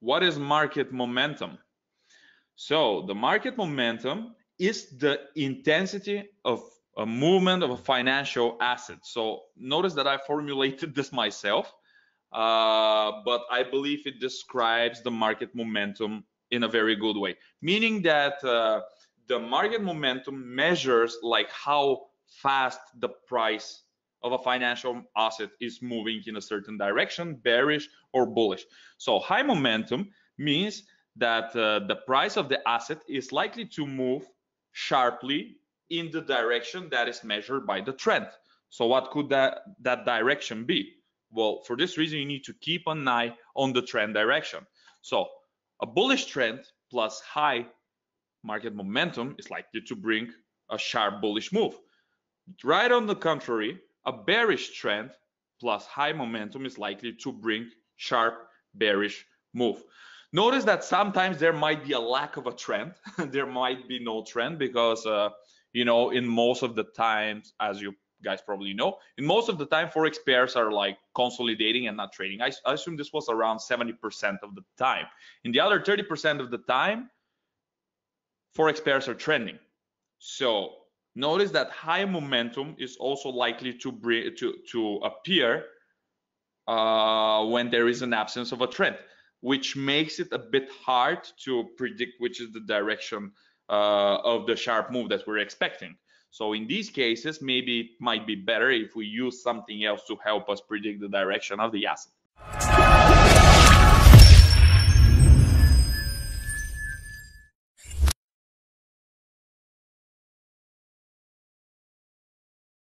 what is market momentum? So the market momentum is the intensity of a movement of a financial asset. So notice that I formulated this myself, but I believe it describes the market momentum in a very good way, meaning that the market momentum measures like how fast the price of a financial asset is moving in a certain direction, bearish or bullish. So high momentum means that the price of the asset is likely to move sharply in the direction that is measured by the trend. So what could that direction be? Well, for this reason, you need to keep an eye on the trend direction. So a bullish trend plus high market momentum is likely to bring a sharp bullish move. Right on the contrary, a bearish trend plus high momentum is likely to bring sharp bearish move. Notice that sometimes there might be a lack of a trend. There might be no trend because, in most of the times, as you guys probably know, in most of the time, Forex pairs are like consolidating and not trading. I assume this was around 70% of the time. In the other 30% of the time, Forex pairs are trending. So notice that high momentum is also likely to appear when there is an absence of a trend, which makes it a bit hard to predict which is the direction of the sharp move that we're expecting. So in these cases, maybe it might be better if we use something else to help us predict the direction of the asset.